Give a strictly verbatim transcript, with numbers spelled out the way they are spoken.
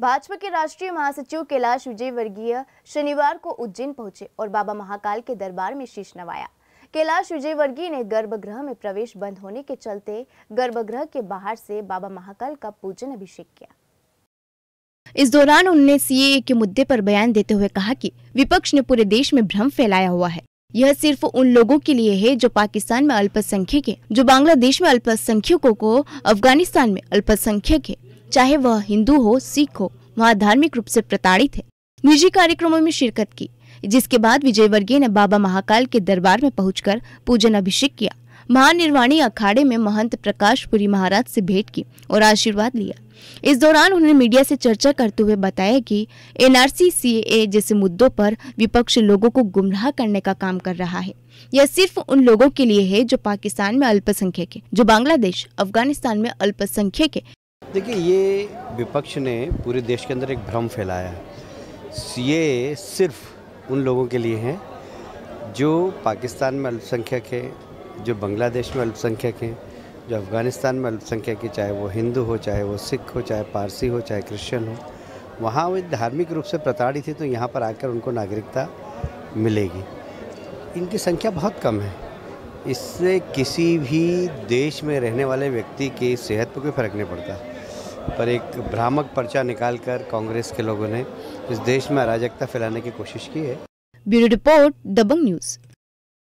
भाजपा के राष्ट्रीय महासचिव कैलाश विजयवर्गीय शनिवार को उज्जैन पहुंचे और बाबा महाकाल के दरबार में शीश नवाया। कैलाश विजयवर्गीय ने गर्भगृह में प्रवेश बंद होने के चलते गर्भगृह के बाहर से बाबा महाकाल का पूजन अभिषेक किया। इस दौरान उन्होंने सीएए के मुद्दे पर बयान देते हुए कहा कि विपक्ष ने पूरे देश में भ्रम फैलाया हुआ है। यह सिर्फ उन लोगों के लिए है जो पाकिस्तान में अल्पसंख्यक है, जो बांग्लादेश में अल्पसंख्यकों को, अफगानिस्तान में अल्पसंख्यक है, चाहे वह हिंदू हो, सिख हो, वहाँ धार्मिक रूप से प्रताड़ित है। निजी कार्यक्रमों में शिरकत की, जिसके बाद विजयवर्गीय ने बाबा महाकाल के दरबार में पहुंचकर पूजन अभिषेक किया। महानिर्वाणी अखाड़े में महंत प्रकाशपुरी महाराज से भेंट की और आशीर्वाद लिया। इस दौरान उन्होंने मीडिया से चर्चा करते हुए बताया कि एनआरसी, सीएए जैसे मुद्दों पर विपक्ष लोगों को गुमराह करने का काम कर रहा है। यह सिर्फ उन लोगों के लिए है जो पाकिस्तान में अल्पसंख्यक है, जो बांग्लादेश, अफगानिस्तान में अल्पसंख्यक है। देखिए, ये विपक्ष ने पूरे देश के अंदर एक भ्रम फैलाया है। सीएए सिर्फ उन लोगों के लिए है जो पाकिस्तान में अल्पसंख्यक है, जो बांग्लादेश में अल्पसंख्यक हैं, जो अफ़गानिस्तान में अल्पसंख्यक है, चाहे वो हिंदू हो, चाहे वो सिख हो, चाहे पारसी हो, चाहे क्रिश्चियन हो। वहाँ वो धार्मिक रूप से प्रताड़ित थे, तो यहाँ पर आकर उनको नागरिकता मिलेगी। इनकी संख्या बहुत कम है। इससे किसी भी देश में रहने वाले व्यक्ति की सेहत पर कोई फ़र्क नहीं पड़ता। पर एक भ्रामक पर्चा निकालकर कांग्रेस के लोगों ने इस देश में अराजकता फैलाने की कोशिश की है। Bureau report, Dabang news.